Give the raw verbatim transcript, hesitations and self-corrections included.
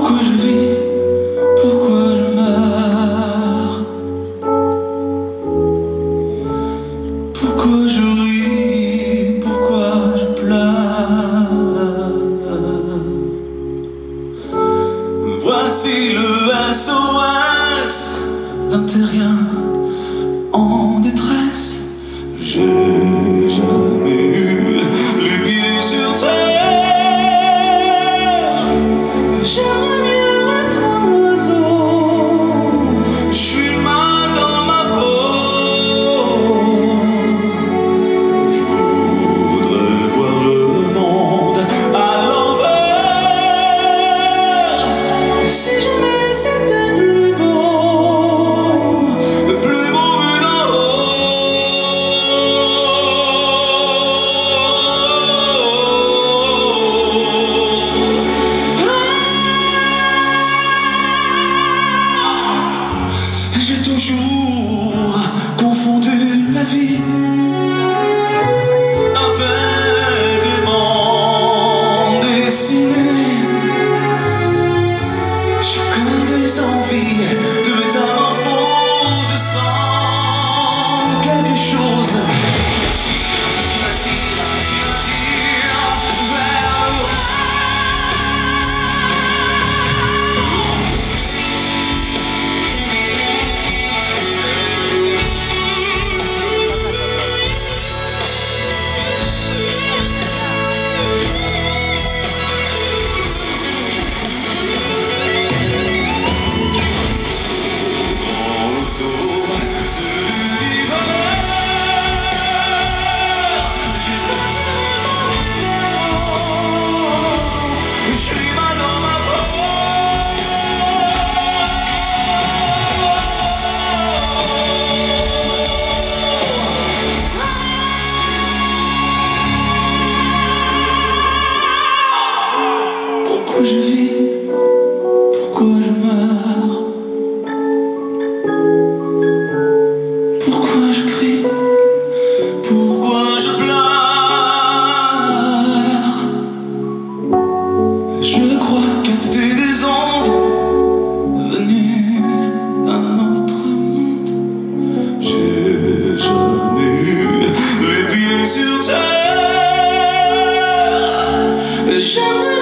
Pourquoi je vis? Pourquoi je meurs? Pourquoi je ris? Pourquoi je pleure? Voici le S O S d'un terrien en détresse. J'ai jamais eu les pieds sur terre. J'aimerais mieux être un oiseau. Je suis mal dans ma peau. Je voudrais voir le monde à l'envers. Et si jamais c'était plus beau, plus beau vu d'en j'ai toujours confondu la vie avec les bandes dessinées. J'ai comme des envies de métamorphose. Je sens quelque chose qui m'attire, qui m'attire, qui m'attire vers le pourquoi je vis, pourquoi je meurs, pourquoi je crie, pourquoi je pleure. Je crois capter des ondes venues d'un autre monde. J'ai jamais eu les pieds sur terre. J'aimerais